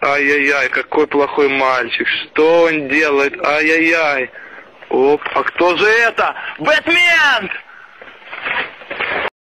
Ай-яй-яй, какой плохой мальчик. Что он делает? Ай-яй-яй. Оп, а кто же это? Бэтмен!